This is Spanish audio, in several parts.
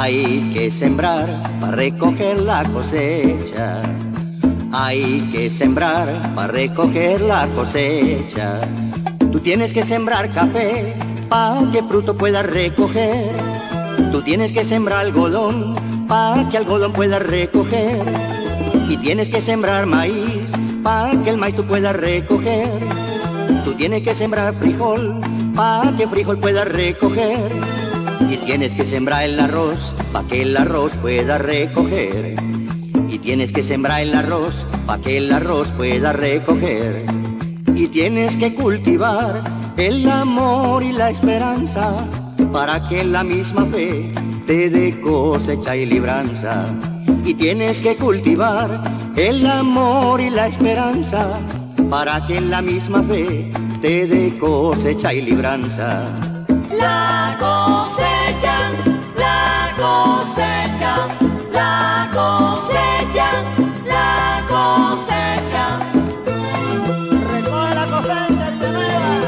Hay que sembrar para recoger la cosecha. Hay que sembrar para recoger la cosecha. Tú tienes que sembrar café para que fruto puedas recoger. Tú tienes que sembrar algodón para que algodón puedas recoger. Y tienes que sembrar maíz para que el maíz tú puedas recoger. Tú tienes que sembrar frijol para que frijol puedas recoger. Y tienes que sembrar el arroz para que el arroz pueda recoger. Y tienes que sembrar el arroz para que el arroz pueda recoger. Y tienes que cultivar el amor y la esperanza para que la misma fe te dé cosecha y libranza. Y tienes que cultivar el amor y la esperanza para que la misma fe te dé cosecha y libranza. La cosecha, la cosecha, la cosecha, la cosecha. Recoge la cosecha, Villanueva.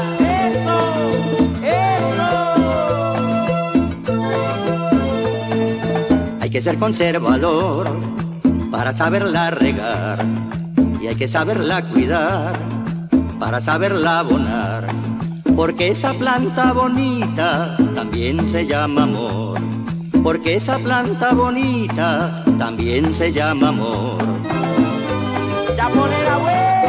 Eso, eso. Hay que ser conservador para saberla regar. Y hay que saberla cuidar para saberla abonar. Porque esa planta bonita también se llama amor. Porque esa planta bonita también se llama amor. Chaponera, güey.